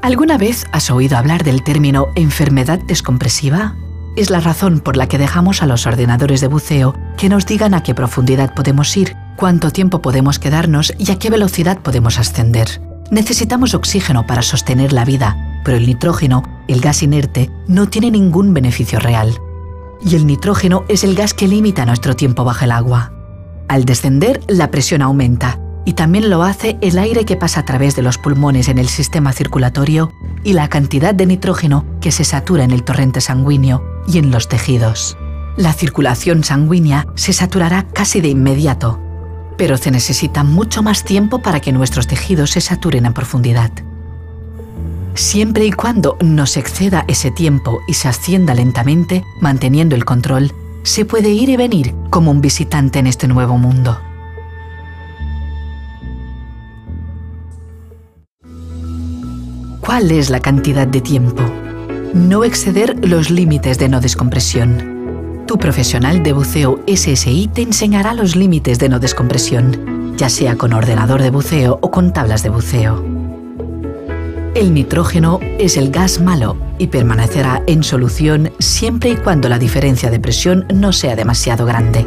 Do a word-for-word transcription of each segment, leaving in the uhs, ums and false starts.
¿Alguna vez has oído hablar del término enfermedad descompresiva? Es la razón por la que dejamos a los ordenadores de buceo que nos digan a qué profundidad podemos ir, cuánto tiempo podemos quedarnos y a qué velocidad podemos ascender. Necesitamos oxígeno para sostener la vida, pero el nitrógeno, el gas inerte, no tiene ningún beneficio real. Y el nitrógeno es el gas que limita nuestro tiempo bajo el agua. Al descender, la presión aumenta, y también lo hace el aire que pasa a través de los pulmones en el sistema circulatorio y la cantidad de nitrógeno que se satura en el torrente sanguíneo y en los tejidos. La circulación sanguínea se saturará casi de inmediato, pero se necesita mucho más tiempo para que nuestros tejidos se saturen a profundidad. Siempre y cuando no se exceda ese tiempo y se ascienda lentamente, manteniendo el control, se puede ir y venir como un visitante en este nuevo mundo. ¿Cuál es la cantidad de tiempo? No exceder los límites de no descompresión. Tu profesional de buceo S S I te enseñará los límites de no descompresión, ya sea con ordenador de buceo o con tablas de buceo. El nitrógeno es el gas malo y permanecerá en solución siempre y cuando la diferencia de presión no sea demasiado grande.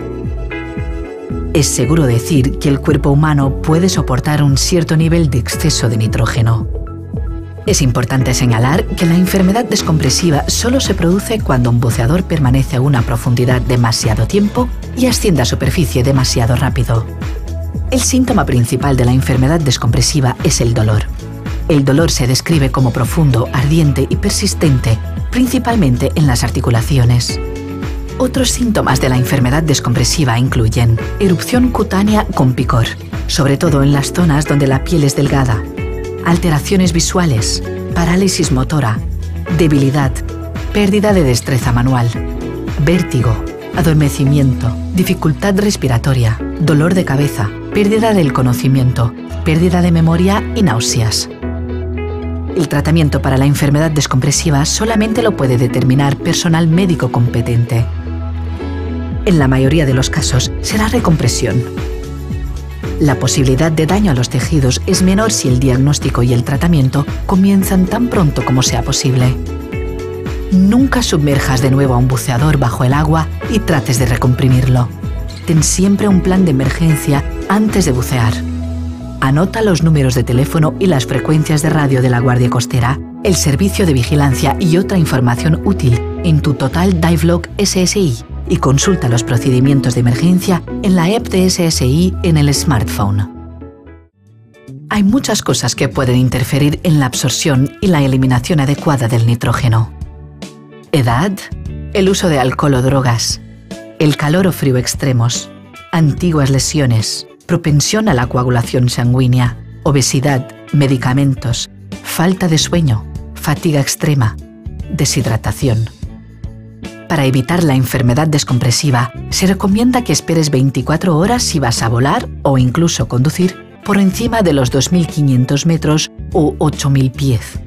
Es seguro decir que el cuerpo humano puede soportar un cierto nivel de exceso de nitrógeno. Es importante señalar que la enfermedad descompresiva solo se produce cuando un buceador permanece a una profundidad demasiado tiempo y asciende a superficie demasiado rápido. El síntoma principal de la enfermedad descompresiva es el dolor. El dolor se describe como profundo, ardiente y persistente, principalmente en las articulaciones. Otros síntomas de la enfermedad descompresiva incluyen erupción cutánea con picor, sobre todo en las zonas donde la piel es delgada, alteraciones visuales, parálisis motora, debilidad, pérdida de destreza manual, vértigo, adormecimiento, dificultad respiratoria, dolor de cabeza, pérdida del conocimiento, pérdida de memoria y náuseas. El tratamiento para la enfermedad descompresiva solamente lo puede determinar personal médico competente. En la mayoría de los casos será recompresión. La posibilidad de daño a los tejidos es menor si el diagnóstico y el tratamiento comienzan tan pronto como sea posible. Nunca sumerjas de nuevo a un buceador bajo el agua y trates de recomprimirlo. Ten siempre un plan de emergencia antes de bucear. Anota los números de teléfono y las frecuencias de radio de la Guardia Costera, el servicio de vigilancia y otra información útil en tu Total Dive Log S S I y consulta los procedimientos de emergencia en la app de S S I en el smartphone. Hay muchas cosas que pueden interferir en la absorción y la eliminación adecuada del nitrógeno. Edad, el uso de alcohol o drogas, el calor o frío extremos, antiguas lesiones, propensión a la coagulación sanguínea, obesidad, medicamentos, falta de sueño, fatiga extrema, deshidratación. Para evitar la enfermedad descompresiva, se recomienda que esperes veinticuatro horas si vas a volar o incluso conducir por encima de los dos mil quinientos metros o ocho mil pies.